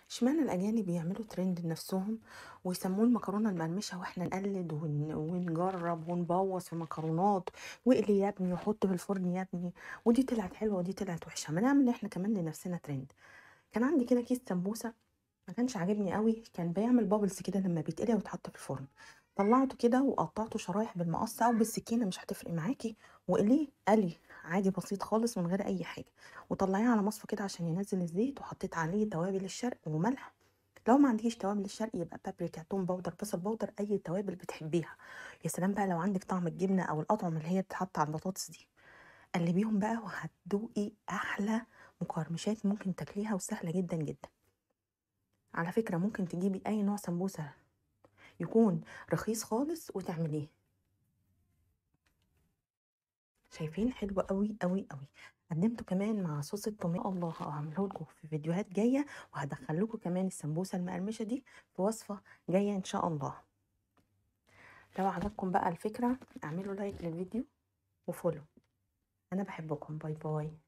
اشمعنى الأجانب بيعملوا ترند لنفسهم ويسموه المكرونة المقرمشة واحنا نقلد ونجرب ونبوظ في مكرونات، واقلي يا ابني وحط في الفرن يا ابني، ودي طلعت حلوة ودي طلعت وحشة، ما نعمل احنا كمان لنفسنا ترند. كان عندي كده كيس سمبوسة ما كانش عاجبني قوي، كان بيعمل بابلز كده لما بيتقلي ويتحط في الفرن. طلعته كده وقطعته شرايح بالمقص او بالسكينه مش هتفرق معاكي، وقليه قلي عادي بسيط خالص من غير اي حاجه، وطلعيه على مصفى كده عشان ينزل الزيت، وحطيت عليه توابل الشرق وملح. لو ما عندكيش توابل الشرق يبقى بابريكا، توم باودر، بصل باودر، اي توابل بتحبيها. يا سلام بقى لو عندك طعم الجبنه او الاطعم اللي هي بتتحط على البطاطس دي، قلبيهم بقى وهتدوقي احلى مقرمشات ممكن تاكليها، وسهله جدا جدا. على فكرة ممكن تجيبي أي نوع سمبوسة يكون رخيص خالص وتعمليه. شايفين؟ حلو قوي قوي قوي. قدمته كمان مع صوص الطماطم، الله هعمله لكم في فيديوهات جاية، وهدخل لكم كمان السمبوسة المقرمشة دي في وصفة جاية إن شاء الله. لو عجبكم بقى الفكرة اعملوا لايك للفيديو وفولو. أنا بحبكم، باي باي.